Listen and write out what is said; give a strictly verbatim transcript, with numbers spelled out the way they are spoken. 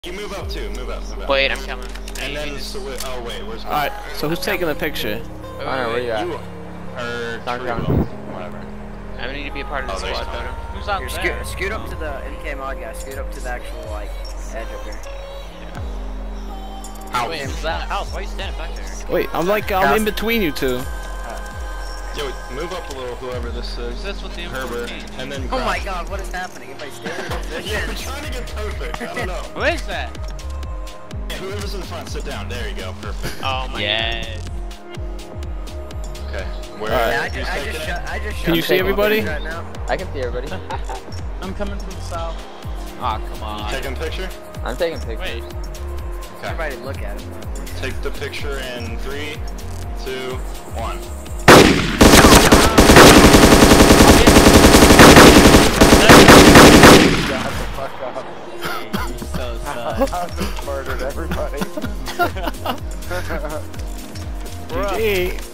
You move up too, move up, move up. Wait, I'm coming. And then, so wait, oh wait, where's Alright, so who's taking the picture? Wait, Connor, where you at? You are. Downtown. Whatever. I need to be a part of the Oh, there's squad, Connor. though. Who's out Here, there? scoot, scoot up to the M K mod guy. Scoot up to the actual like edge up here. Ow. Wait, who's that? House, why are you standing back there? Wait, I'm like, I'm in between you two. Yo, move up a little, whoever this is. That's what the Herbert, and then. Oh my god, what is happening? If I stay in this Yeah, we're position. trying to get perfect. I don't know. Who is that? Yeah, whoever's in front, sit down. There you go. Perfect. Oh my Yes. Okay. Where? Alright. Yeah, I who's just, I taking just it? shot. I just shot. Can you see everybody? Right now. I can see everybody. I'm coming from the south. Aw, oh, come on. Taking a picture? I'm taking pictures. Wait. Okay. Everybody look at it. Take the picture in three, two, one. Shut the fuck up. So sad. I just murdered everybody. G G.